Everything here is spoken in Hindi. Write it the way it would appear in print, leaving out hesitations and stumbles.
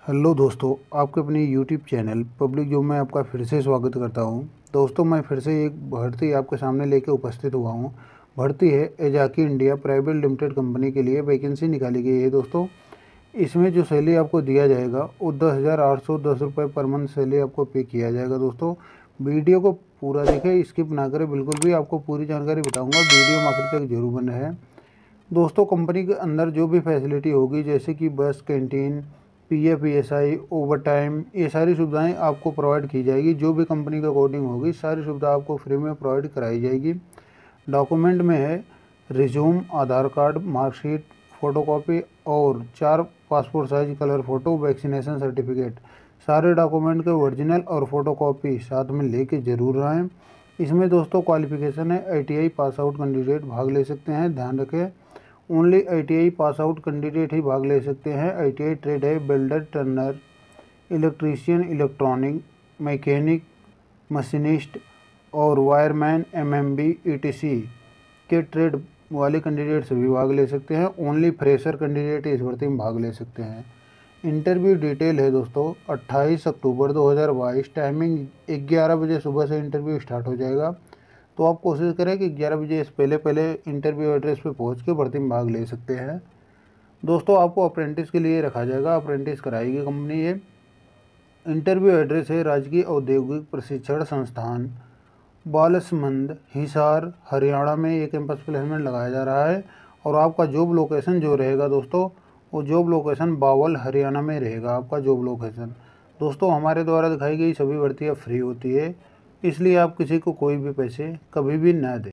हेलो दोस्तों, आपके अपने यूट्यूब चैनल पब्लिक जॉब में आपका फिर से स्वागत करता हूं। दोस्तों, मैं फिर से एक भर्ती आपके सामने लेके उपस्थित हुआ हूं। भर्ती है एजाकी इंडिया प्राइवेट लिमिटेड कंपनी के लिए वैकेंसी निकाली गई है। दोस्तों, इसमें जो सैलरी आपको दिया जाएगा वो 10,810 रुपये पर मंथ सैलरी आपको पे किया जाएगा। दोस्तों, वीडियो को पूरा देखें, स्किप ना करें बिल्कुल भी। आपको पूरी जानकारी बताऊँगा, वीडियो में आखिर तक जरूर बने हैं। दोस्तों, कंपनी के अंदर जो भी फैसिलिटी होगी जैसे कि bus, canteen, PF, ESI, overtime, ये सारी सुविधाएं आपको प्रोवाइड की जाएगी। जो भी कंपनी के अकॉर्डिंग होगी सारी सुविधा आपको फ्री में प्रोवाइड कराई जाएगी। डॉक्यूमेंट में है resume, Aadhaar card, marksheet, photocopy और 4 passport size colour photo, vaccination certificate. सारे डॉक्यूमेंट के ओरिजिनल और फ़ोटोकॉपी साथ में लेके ज़रूर आएँ। इसमें दोस्तों क्वालिफिकेशन है आईटीआई पास आउट कैंडिडेट भाग ले सकते हैं। ध्यान रखें, only ITI pass out candidate ही भाग ले सकते हैं। आईटीआई ट्रेड है builder, turner, electrician, electronic, mechanic, machinist और वायरमैन, एमएमबी, ईटीसी के ट्रेड वाले कैंडिडेट सभी भाग ले सकते हैं। ओनली फ्रेशर कैंडिडेट इस भर्ती में भाग ले सकते हैं। इंटरव्यू डिटेल है दोस्तों 28 अक्टूबर 2022, टाइमिंग 11 बजे सुबह से इंटरव्यू स्टार्ट हो जाएगा। तो आप कोशिश करें कि 11 बजे से पहले पहले इंटरव्यू एड्रेस पे पहुंच के भर्ती में भाग ले सकते हैं। दोस्तों, आपको अप्रेंटिस के लिए रखा जाएगा, अप्रेंटिस कराएगी कंपनी ये। इंटरव्यू एड्रेस है राजकीय औद्योगिक प्रशिक्षण संस्थान, बालसमंद, हिसार, हरियाणा में ये कैंपस प्लेसमेंट लगाया जा रहा है। और आपका जॉब लोकेशन जो रहेगा दोस्तों, वो जॉब लोकेशन बावल, हरियाणा में रहेगा आपका जॉब लोकेशन। दोस्तों, हमारे द्वारा दिखाई गई सभी भर्तियाँ फ्री होती है, इसलिए आप किसी को कोई भी पैसे कभी भी ना दें।